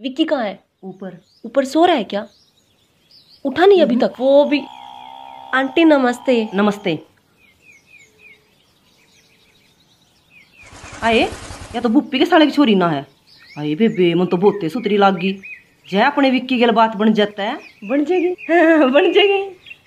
विक्की कहाँ है? ऊपर। ऊपर सो रहा है क्या? उठा नहीं अभी तक? वो भी। आंटी नमस्ते। नमस्ते। आए या तो भुप्पी के साले की छोरी ना है। आए बेबे मन तो बहुते सुतरी लाग गई। जय अपने विक्की के बात बन जाता है। बन जाएगी। हाँ, बन जाएगी।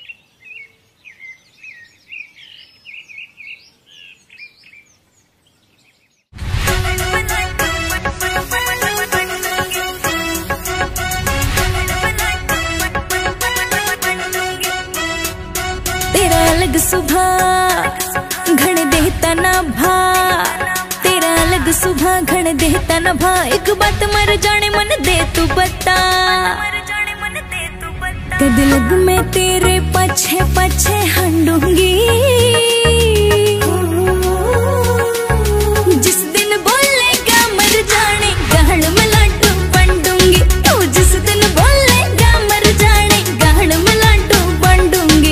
तेरा अलग सुबह घण देता ना भा, तेरा अलग सुबह घण देता ना भा। एक बात मर जाने मन दे तू बता, कद लग मैं तेरे पछे पछे हंडूंगी। जिस दिन बोलेगा मर जाने गहन में लड्डू बंडूंगी। तू जिस दिन बोलेगा मर जाने गहन में लड्डू बंडूंगी।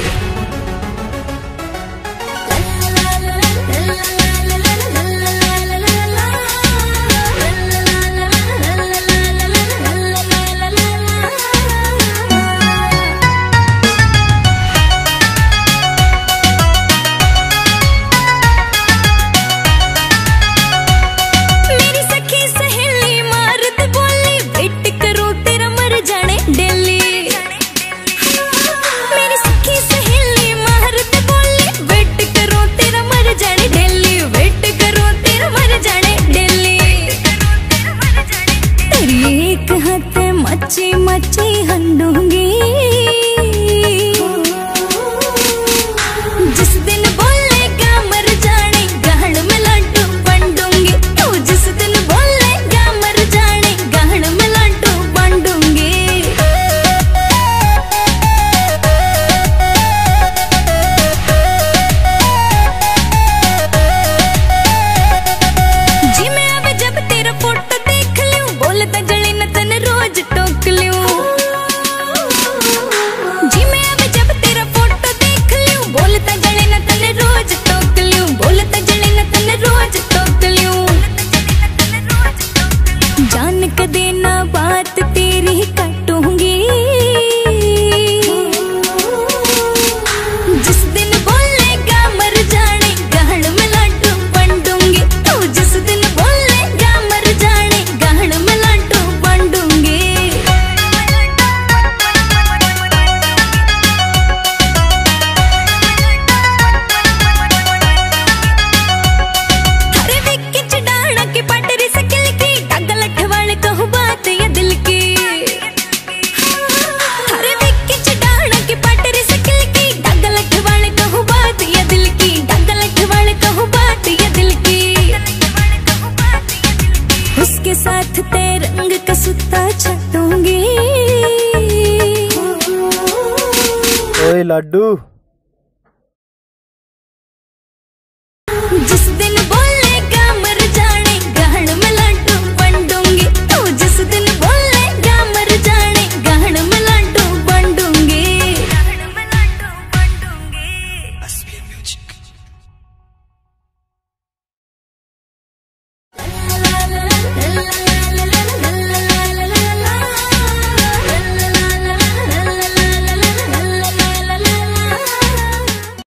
मची मची हंडूंगी। जिस दिन बोलेगा मर जाने गहन में लड्डू बंडूंगी। तू जिस दिन बोलेगा मर जाने गहन में लड्डू बंडूंगी। जी मैं अब जब तेरा फोटो देख लूं बोलता जले न तन रोज टोक लूं। जी मैं अब जब तेरा फोटो देख लूं बोलता जले न तन रोज टोक लूं। बोलता जले न तन रोज टोक लूं। जान के देना बात तेरी काटूंगी। जिस दिन बोलेगा मर जाने गहन में लड्डू बंडूंगी। तू जिस दिन बोलेगा मर जाने गहन में लड्डू बंडूंगी। हरे विक्की चढ़ाना की पटरी से किल की डगल अठवाले कहूँ बात ये दिल की। हरे विक्की चढ़ाना की पटरी से किल की डगल अठवाले कहूँ बात ये दिल की। डगल अठवाले कहूँ बात ये दिल की। उसके साथ तेरे रंग का सुता छटूंगी। ओए लाडू।